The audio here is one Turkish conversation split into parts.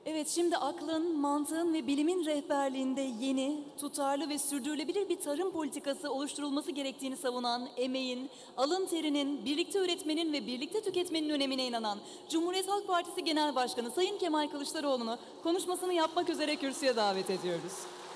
Evet, şimdi aklın, mantığın ve bilimin rehberliğinde yeni, tutarlı ve sürdürülebilir bir tarım politikası oluşturulması gerektiğini savunan, emeğin, alın terinin, birlikte üretmenin ve birlikte tüketmenin önemine inanan Cumhuriyet Halk Partisi Genel Başkanı Sayın Kemal Kılıçdaroğlu'nu konuşmasını yapmak üzere kürsüye davet ediyoruz.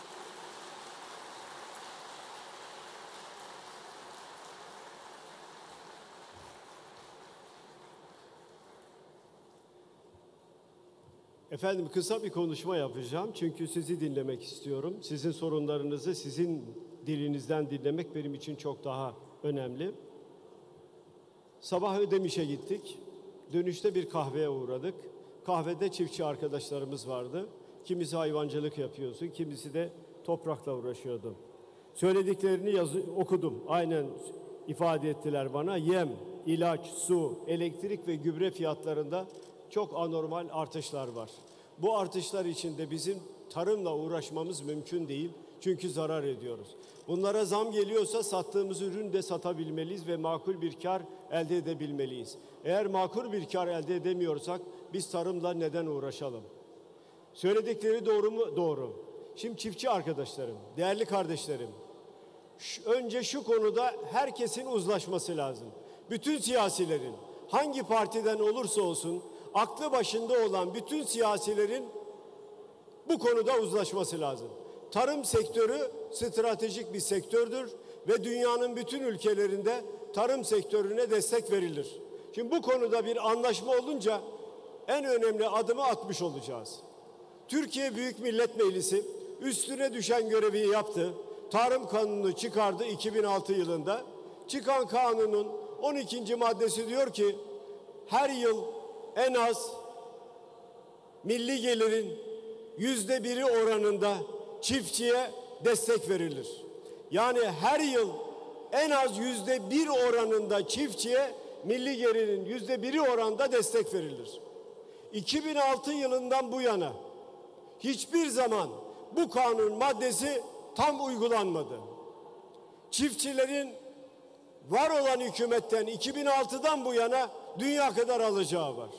Efendim, kısa bir konuşma yapacağım çünkü sizi dinlemek istiyorum. Sizin sorunlarınızı sizin dilinizden dinlemek benim için çok daha önemli. Sabah Ödemiş'e gittik. Dönüşte bir kahveye uğradık. Kahvede çiftçi arkadaşlarımız vardı. Kimisi hayvancılık yapıyordu, kimisi de toprakla uğraşıyordu. Söylediklerini okudum. Aynen ifade ettiler bana. Yem, ilaç, su, elektrik ve gübre fiyatlarında çok anormal artışlar var. Bu artışlar içinde bizim tarımla uğraşmamız mümkün değil. Çünkü zarar ediyoruz. Bunlara zam geliyorsa sattığımız ürünü de satabilmeliyiz ve makul bir kar elde edebilmeliyiz. Eğer makul bir kar elde edemiyorsak biz tarımla neden uğraşalım? Söyledikleri doğru mu? Doğru. Şimdi çiftçi arkadaşlarım, değerli kardeşlerim, önce şu konuda herkesin uzlaşması lazım. Bütün siyasilerin, hangi partiden olursa olsun, aklı başında olan bütün siyasilerin bu konuda uzlaşması lazım. Tarım sektörü stratejik bir sektördür ve dünyanın bütün ülkelerinde tarım sektörüne destek verilir. Şimdi bu konuda bir anlaşma olunca en önemli adımı atmış olacağız. Türkiye Büyük Millet Meclisi üstüne düşen görevi yaptı. Tarım Kanunu çıkardı 2006 yılında. Çıkan kanunun 12. maddesi diyor ki her yıl en az milli gelirin %1'i oranında çiftçiye destek verilir. Yani her yıl en az %1 oranında çiftçiye milli gelirin %1'i oranında destek verilir. 2006 yılından bu yana hiçbir zaman bu kanun maddesi tam uygulanmadı. Çiftçilerin var olan hükümetten 2006'dan bu yana dünya kadar alacağı var.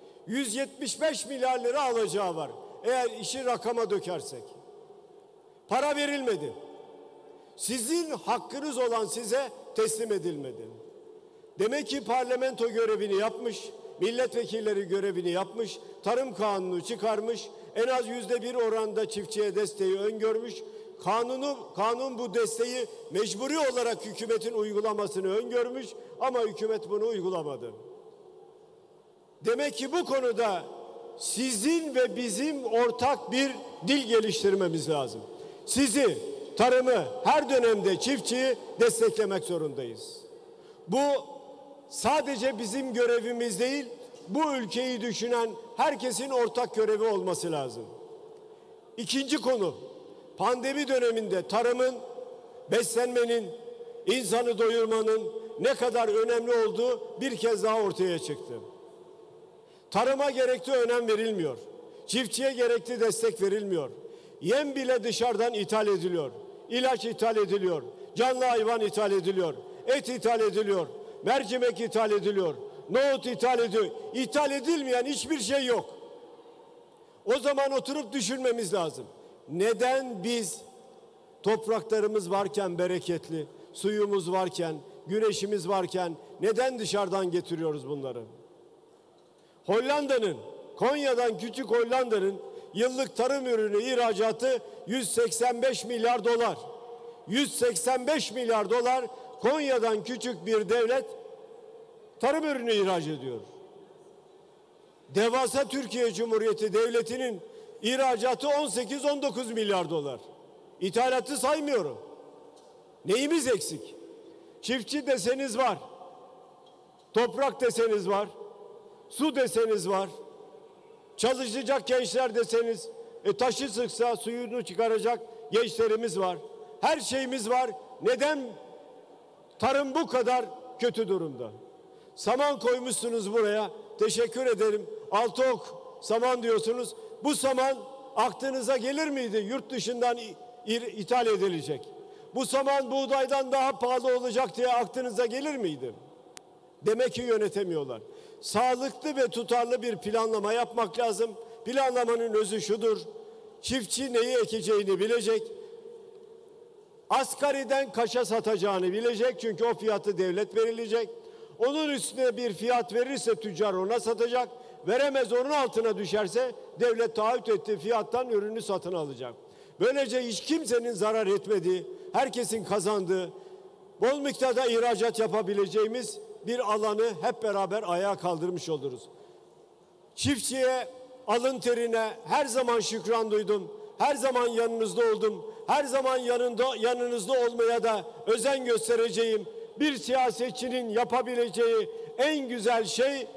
175 milyar lira alacağı var. Eğer işi rakama dökersek. Para verilmedi. Sizin hakkınız olan size teslim edilmedi. Demek ki parlamento görevini yapmış, milletvekilleri görevini yapmış, tarım kanunu çıkarmış, en az %1 oranda çiftçiye desteği öngörmüş. Kanun bu desteği mecburi olarak hükümetin uygulamasını öngörmüş ama hükümet bunu uygulamadı. Demek ki bu konuda sizin ve bizim ortak bir dil geliştirmemiz lazım. Sizi, tarımı, her dönemde çiftçiyi desteklemek zorundayız. Bu sadece bizim görevimiz değil, bu ülkeyi düşünen herkesin ortak görevi olması lazım. İkinci konu, pandemi döneminde tarımın, beslenmenin, insanı doyurmanın ne kadar önemli olduğu bir kez daha ortaya çıktı. Tarıma gerekli önem verilmiyor. Çiftçiye gerekli destek verilmiyor. Yem bile dışarıdan ithal ediliyor. İlaç ithal ediliyor. Canlı hayvan ithal ediliyor. Et ithal ediliyor. Mercimek ithal ediliyor. Nohut ithal ediliyor. İthal edilmeyen hiçbir şey yok. O zaman oturup düşünmemiz lazım. Neden biz topraklarımız varken bereketli, suyumuz varken, güneşimiz varken neden dışarıdan getiriyoruz bunları? Hollanda'nın, Konya'dan küçük Hollanda'nın yıllık tarım ürünü ihracatı 185 milyar dolar. 185 milyar dolar Konya'dan küçük bir devlet tarım ürünü ihraç ediyor. Devasa Türkiye Cumhuriyeti Devleti'nin ihracatı 18-19 milyar dolar. İthalatı saymıyorum. Neyimiz eksik? Çiftçi deseniz var. Toprak deseniz var. Su deseniz var. Çalışacak gençler deseniz, taşı sıksa suyunu çıkaracak gençlerimiz var. Her şeyimiz var. Neden tarım bu kadar kötü durumda? Saman koymuşsunuz buraya. Teşekkür ederim. 6 ok saman diyorsunuz. Bu saman aklınıza gelir miydi? Yurt dışından ithal edilecek. Bu saman buğdaydan daha pahalı olacak diye aklınıza gelir miydi? Demek ki yönetemiyorlar. Sağlıklı ve tutarlı bir planlama yapmak lazım. Planlamanın özü şudur: çiftçi neyi ekeceğini bilecek, asgariden kaça satacağını bilecek, çünkü o fiyatı devlet belirleyecek. Onun üstüne bir fiyat verirse tüccar ona satacak, veremez, onun altına düşerse devlet taahhüt ettiği fiyattan ürünü satın alacak. Böylece hiç kimsenin zarar etmediği, herkesin kazandığı, bol miktarda ihracat yapabileceğimiz bir alanı hep beraber ayağa kaldırmış oluruz. Çiftçiye, alın terine her zaman şükran duydum. Her zaman yanınızda oldum. Her zaman yanınızda olmaya da özen göstereceğim. Bir siyasetçinin yapabileceği en güzel şey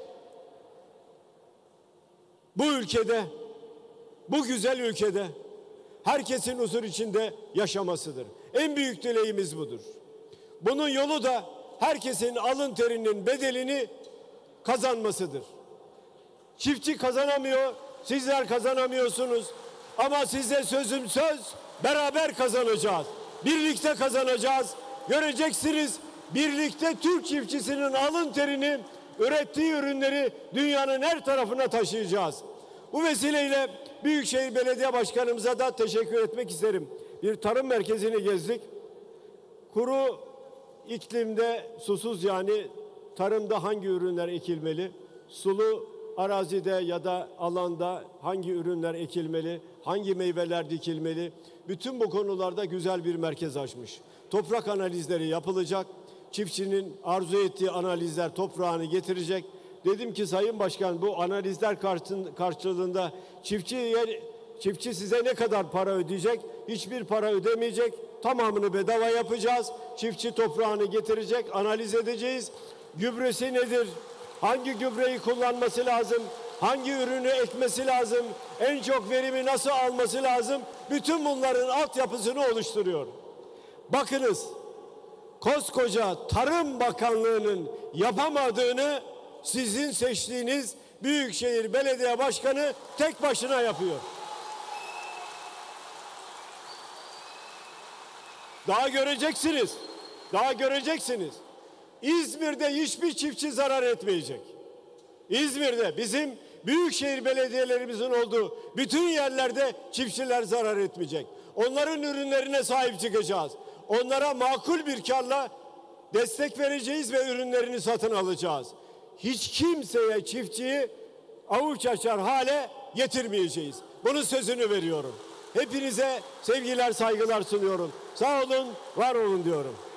bu ülkede, bu güzel ülkede herkesin huzur içinde yaşamasıdır. En büyük dileğimiz budur. Bunun yolu da herkesin alın terinin bedelini kazanmasıdır. Çiftçi kazanamıyor, sizler kazanamıyorsunuz. Ama size sözüm söz, beraber kazanacağız. Birlikte kazanacağız. Göreceksiniz, birlikte Türk çiftçisinin alın terini, ürettiği ürünleri dünyanın her tarafına taşıyacağız. Bu vesileyle Büyükşehir Belediye Başkanımıza da teşekkür etmek isterim. Bir tarım merkezini gezdik. Kuru iklimde, susuz yani tarımda hangi ürünler ekilmeli? Sulu arazide ya da alanda hangi ürünler ekilmeli? Hangi meyveler dikilmeli? Bütün bu konularda güzel bir merkez açmış. Toprak analizleri yapılacak. Çiftçinin arzu ettiği analizler toprağını getirecek. Dedim ki Sayın Başkan, bu analizler karşılığında çiftçi size ne kadar para ödeyecek? Hiçbir para ödemeyecek. Tamamını bedava yapacağız. Çiftçi toprağını getirecek, analiz edeceğiz. Gübresi nedir? Hangi gübreyi kullanması lazım? Hangi ürünü ekmesi lazım? En çok verimi nasıl alması lazım? Bütün bunların altyapısını oluşturuyor. Bakınız, koskoca Tarım Bakanlığı'nın yapamadığını sizin seçtiğiniz Büyükşehir Belediye Başkanı tek başına yapıyor. Daha göreceksiniz. Daha göreceksiniz. İzmir'de hiçbir çiftçi zarar etmeyecek. İzmir'de, bizim büyükşehir belediyelerimizin olduğu bütün yerlerde çiftçiler zarar etmeyecek. Onların ürünlerine sahip çıkacağız. Onlara makul bir karla destek vereceğiz ve ürünlerini satın alacağız. Hiç kimseye çiftçiyi avuç açar hale getirmeyeceğiz. Bunun sözünü veriyorum. Hepinize sevgiler, saygılar sunuyorum. Sağ olun, var olun diyorum.